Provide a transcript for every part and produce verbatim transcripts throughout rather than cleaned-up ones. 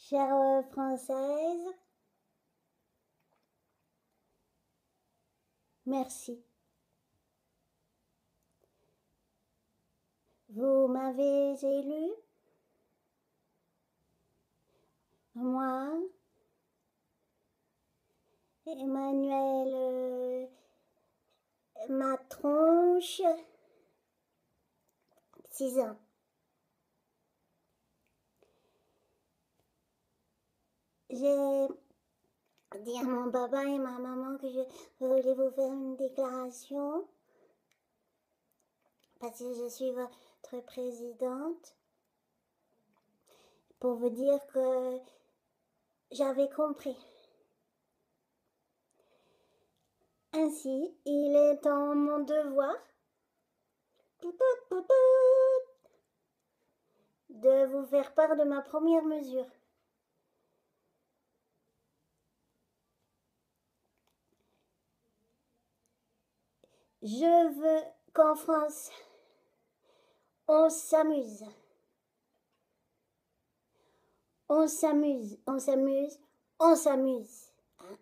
Chère Française, merci. Vous m'avez élu, moi, Emmanuel euh, ma tronche, six ans. J'ai dit à mon papa et ma maman que je voulais vous faire une déclaration parce que je suis votre présidente pour vous dire que j'avais compris. Ainsi, il est en mon devoir de vous faire part de ma première mesure. Je veux qu'en France, on s'amuse. On s'amuse, on s'amuse, on s'amuse. Hein?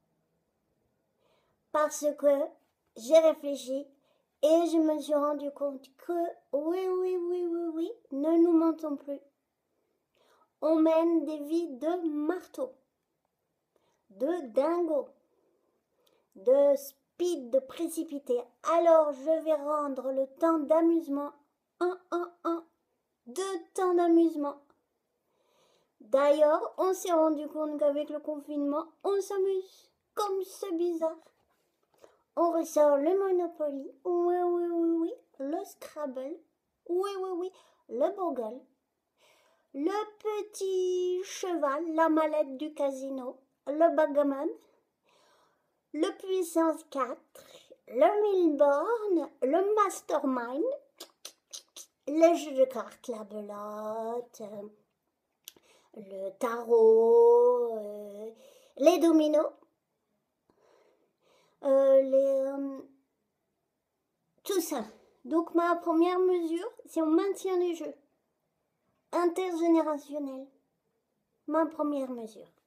Parce que j'ai réfléchi et je me suis rendu compte que oui, oui, oui, oui, oui, ne nous mentons plus. On mène des vies de marteau, de dingo, de speed, de précipité. Alors je vais rendre le temps d'amusement un, un, un, deux temps d'amusement. D'ailleurs, on s'est rendu compte qu'avec le confinement, on s'amuse. Comme c'est bizarre. On ressort le Monopoly, oui, oui, oui, oui, le Scrabble, oui, oui, oui, le Bogle, le petit cheval, la mallette du casino, le Bagaman, le Puissance quatre, le mille bornes, le Mastermind, les jeux de cartes, la belote, le tarot, euh, les dominos, euh, les, euh, tout ça. Donc ma première mesure, c'est on maintient les jeux intergénérationnels. Ma première mesure.